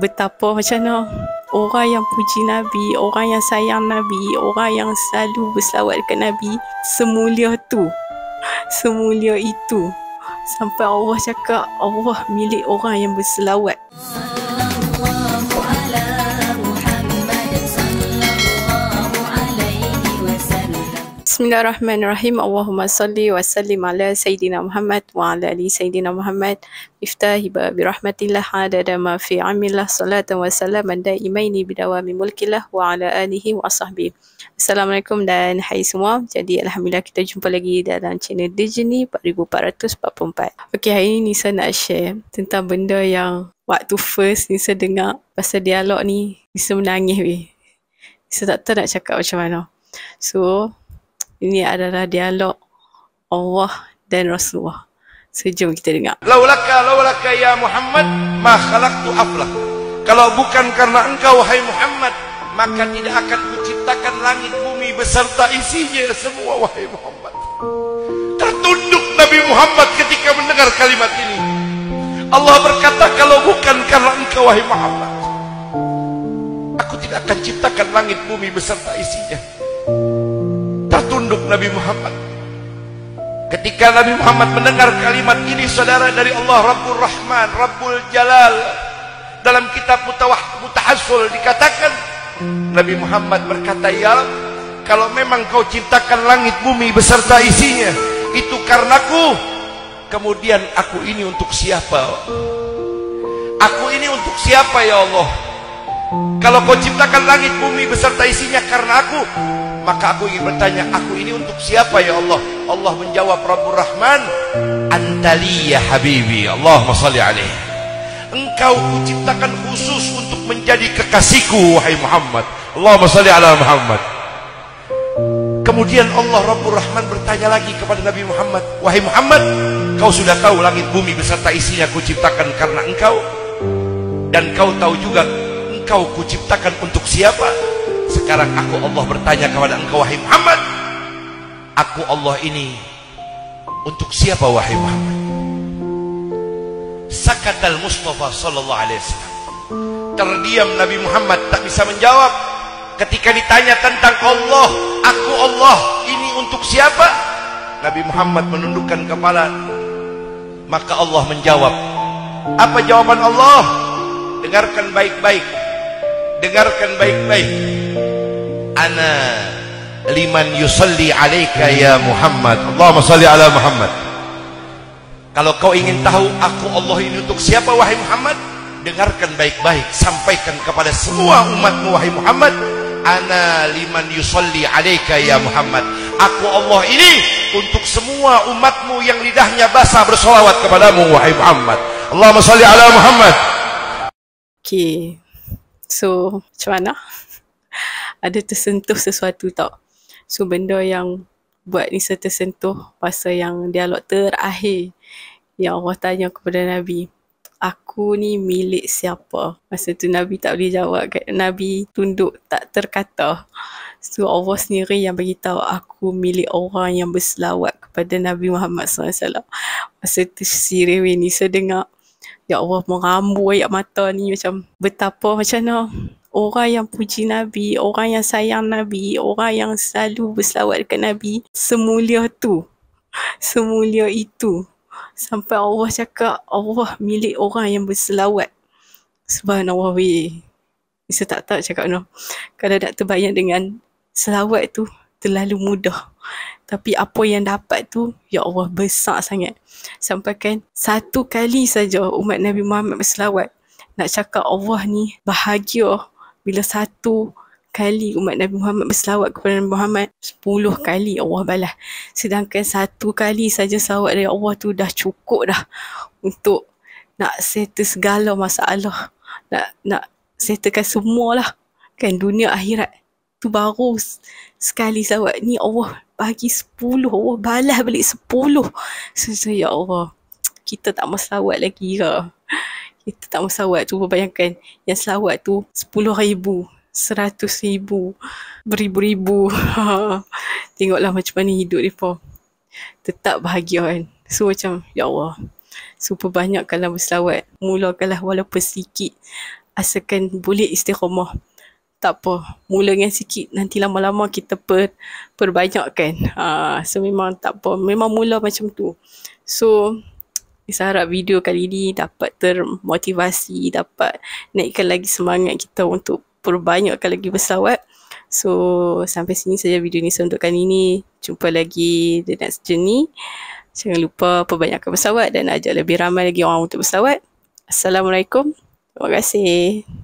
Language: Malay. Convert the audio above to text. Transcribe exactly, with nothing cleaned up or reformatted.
betapa macam mana orang yang puji Nabi, orang yang sayang Nabi, orang yang selalu berselawat dekat Nabi, semulia tu, semulia itu, sampai Allah cakap Allah milik orang yang berselawat. Bismillahirrahmanirrahim. Allahumma salli wa sallim ala Sayyidina Muhammad wa ala ali Sayyidina Muhammad. Iftahi bi rahmatillah adada ma fi amillah salatan wa salaman daimaini bidawami mulkillah wa ala alihi wa sahbihi. Assalamualaikum dan hai semua. Jadi alhamdulillah kita jumpa lagi dalam channel Dejani empat ribu empat ratus empat puluh empat. Okey, hari ini Nisa nak share tentang benda yang waktu first Nisa dengar pasal dialog ni, Nisa menangis weh. Nisa tak tahu nak cakap macam mana. So ini adalah dialog Allah dan Rasulullah. So, jom kita dengar. Laulaka laulaka ya Muhammad ma khalaqtu aflah. Kalau bukan karena engkau wahai Muhammad, maka tidak akan kuciptakan langit bumi beserta isinya semua wahai Muhammad. Tertunduk Nabi Muhammad ketika mendengar kalimat ini. Allah berkata, kalau bukan karena engkau wahai Muhammad, aku tidak akan ciptakan langit bumi beserta isinya. Tertunduk Nabi Muhammad. Ketika Nabi Muhammad mendengar kalimat ini, saudara, dari Allah Rabbul Rahman, Rabbul Jalal, dalam kitab Mutahassul dikatakan, Nabi Muhammad berkata, ya Rabb, kalau memang kau ciptakan langit bumi beserta isinya, itu karenaku. Kemudian aku ini untuk siapa? Aku ini untuk siapa ya Allah? Kalau kau ciptakan langit bumi beserta isinya karena aku, maka aku ingin bertanya, aku ini untuk siapa ya Allah? Allah menjawab, Rabbur Rahman, Antali ya Habibi, Allahumma salli alaih. Engkau kuciptakan khusus untuk menjadi kekasihku wahai Muhammad, Allahumma salli ala Muhammad. Kemudian Allah Rabbur Rahman bertanya lagi kepada Nabi Muhammad, wahai Muhammad, kau sudah tahu langit bumi beserta isinya kuciptakan karena engkau, dan kau tahu juga engkau kuciptakan untuk siapa? Sekarang aku Allah bertanya kepada engkau wahai Muhammad, aku Allah ini untuk siapa wahai Muhammad? Sakatal Mustafa sallallahu alaihi wasallam. Terdiam Nabi Muhammad, tak bisa menjawab. Ketika ditanya tentang Allah, aku Allah ini untuk siapa? Nabi Muhammad menundukkan kepala. Maka Allah menjawab. Apa jawaban Allah? Dengarkan baik-baik. Dengarkan baik-baik. Ana liman yusalli alaika ya Muhammad, Allahumma salli ala Muhammad. Kalau kau ingin tahu aku Allah ini untuk siapa wahai Muhammad, dengarkan baik-baik, sampaikan kepada semua umatmu wahai Muhammad. Ana liman yusalli alaika ya Muhammad, aku Allah ini untuk semua umatmu yang lidahnya basah bersolawat kepadamu wahai Muhammad, Allahumma salli ala Muhammad. Okay, so macam mana? Ada tersentuh sesuatu tak? So benda yang buat Nisa tersentuh pasal yang dialog terakhir yang Allah tanya kepada Nabi, aku ni milik siapa? Masa tu Nabi tak boleh jawab, Nabi tunduk tak terkata. So Allah sendiri yang beritahu, aku milik orang yang berselawat kepada Nabi Muhammad sallallahu alaihi wasallam. Masa tu si Rewi Nisa dengar, ya Allah, merambu air mata ni, macam betapa macam mana orang yang puji Nabi, orang yang sayang Nabi, orang yang selalu berselawat dekat Nabi, semulia tu, semulia itu, sampai Allah cakap Allah milik orang yang berselawat. Subhanallah weh. Bisa tak tahu cakap no. Kalau nak terbayang dengan selawat tu terlalu mudah, tapi apa yang dapat tu, ya Allah, besar sangat. Sampai kan satu kali saja umat Nabi Muhammad berselawat, nak cakap Allah ni bahagia bila satu kali umat Nabi Muhammad berselawat kepada Nabi Muhammad, sepuluh kali Allah balas. Sedangkan satu kali saja selawat dari Allah tu dah cukup dah untuk nak settle segala masalah, nak nak settlekan semualah kan, dunia akhirat. Tu baru sekali selawat ni Allah bagi sepuluh, Allah balas balik sepuluh. So, so ya Allah, kita tak mau selawat lagi ke? Kita tak mau selawat tu, bayangkan yang selawat tu sepuluh ribu, seratus ribu, beribu-ribu. Tengoklah macam mana hidup mereka. Tetap bahagia kan. So macam, ya Allah, so perbanyakkanlah berselawat. Mulakanlah walaupun sedikit. asalkan boleh istiqamah. Tak apa, mula dengan sikit, nanti lama-lama kita per, perbanyakkan. Ha, so memang tak apa, memang mula macam tu. So saya harap video kali ni dapat termotivasi, dapat naikkan lagi semangat kita untuk perbanyakkan lagi berselawat. So sampai sini saja video ni untuk kali ni. Jumpa lagi the next journey. Jangan lupa perbanyakkan berselawat dan ajak lebih ramai lagi orang untuk berselawat. Assalamualaikum. Terima kasih.